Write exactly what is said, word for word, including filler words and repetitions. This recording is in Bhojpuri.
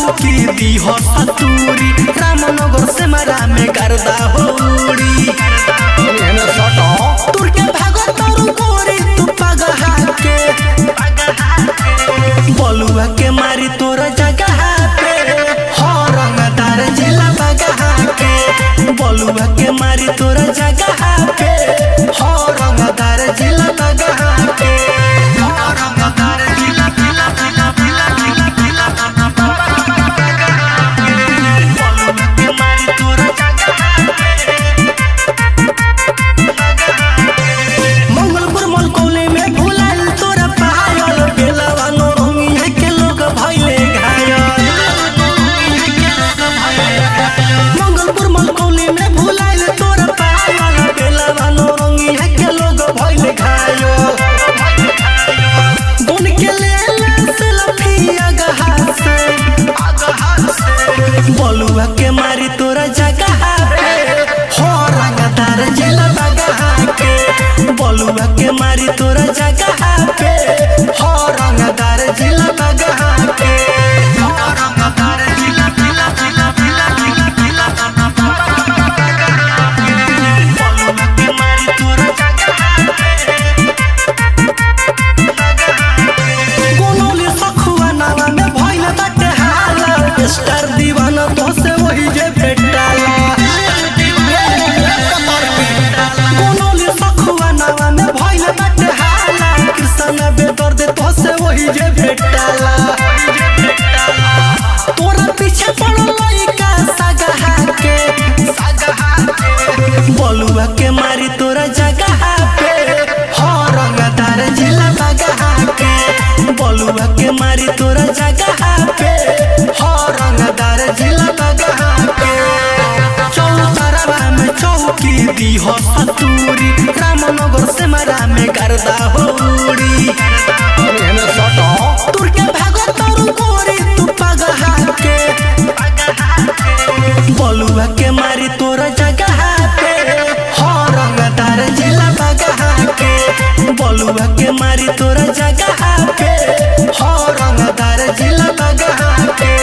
चौकी दी हो सतूरी रामनगर से मरा में करदा होड़ी तुर के भागो तोरू गोरी तू पगहा के बलुआ के मारी तोर जगह पे हो रंगदार जिला बगहा के बलुआ के मारी तोर जगह पे हो रंगदार जिला बगहा के हो रंगदार जिला जिला जिला जिला जिला जिला बलुआ के मारी तोर जगह मंगलपुर मलकोले में भुलाइल तोरा पायल बेलवा नोरंगिया के लोग भइले घायल मंगलपुर मलकोले में भुलाइल तोरा पायल बेलवा नोरंगिया के लोग भइले घायल बुन के ले सेल्फी अगहा से अगहा से बलुआ के मारी तोरा जगह पे हो रंगदार जिला बगहा के बलुआ के मारी तोरा जगह पे हो रंगदार जिला बगहा के हो रंगदार जिला जिला जिला जिला जिला जिला बलुआ के मारी तोरा जगह गोनोली सखुआ नावा में भइल बाटे हाला स्टार दीवाना तो से वही जे भेटाला गोनोली सखुआ नावा में भइल बाटे हाला कृष्ण बेदर्द तो से वही जे भेटाला तोरा पीछे पड़ल लइका सगहा के सगहा के बलुआ के मारी तोरा जगह पे हो रंगदार जिला बगहा के बलुआ के मारी तोरा जगह पे हो रंगदार जिला बगहा के चौतरवा में चौकी दी हो सतूरी रामनगर से मरा में करदा होड़ी तुर के भागो तोरू गोरी तू पगहा के बलुआ के मारी तोरा जगह पे हो रंगदार जिला बगहा के बलुआ के मारी तोरा जगह पे हो रंगदार जिला बगहा के।